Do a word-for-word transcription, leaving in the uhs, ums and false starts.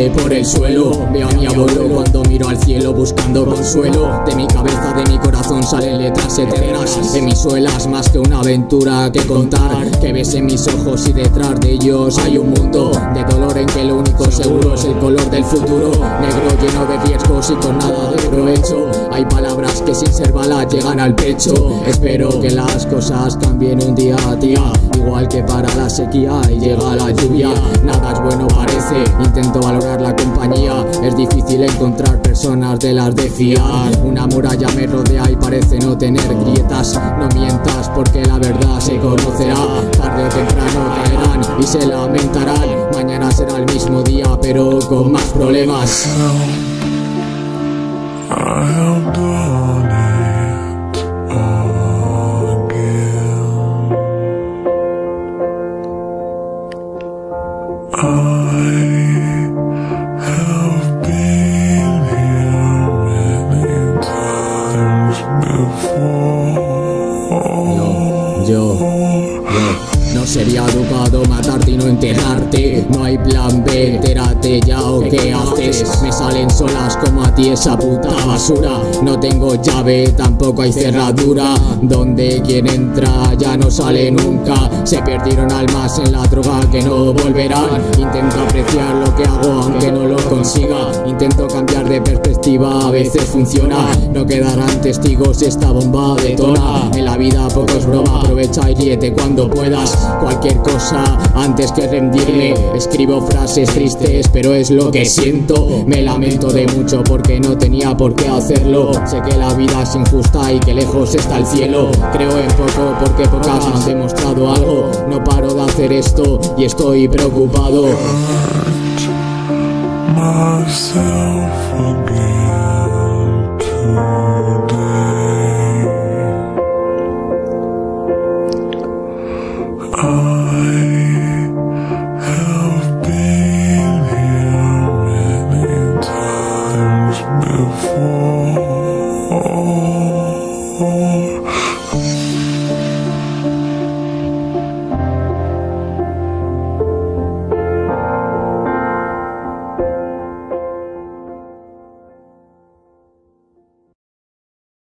cae por el suelo. Veo a mi abuelo cuando miro al cielo buscando consuelo. De mi cabeza, de mi corazón salen letras eternas. De mis suelas más que una aventura que contar. Que ves en mis ojos y detrás de ellos hay un mundo de dolor en que lo único seguro es el color del futuro. Negro lleno de riesgos y con nada de provecho. Hay palabras que sin ser balas llegan al pecho. Espero que las cosas cambien un día, tía. Igual que para la sequía y llega la lluvia. Nada es bueno parece, intento valorar la compañía. Es difícil encontrar personas de las de fiar. Una muralla me rodea y parece no tener grietas. No mientas porque la verdad se conocerá. Tarde o temprano caerán y se lamentarán. Mañana será el mismo día pero con más problemas. I have done it again. I have been here many times before. Yo, yo, yo. No sería educado matarte y no enterrarte. No hay plan B, entérate ya o qué haces. Me salen solas como a ti esa puta basura. No tengo llave, tampoco hay cerradura. Donde quien entra ya no sale nunca. Se perdieron almas en la droga que no volverán. Intento apreciar lo que hago aunque no lo consiga. Intento cambiar de perspectiva, a veces funciona. No quedarán testigos si esta bomba detona. En la vida poco es broma, aprovecha y ríete cuando puedas. Cualquier cosa antes que rendirme. Escribo frases tristes pero es lo que siento. Me lamento de mucho porque no tenía por qué hacerlo. Sé que la vida es injusta y que lejos está el cielo. Creo en poco porque pocas han demostrado algo. No paro de hacer esto y estoy preocupado. Myself again today. I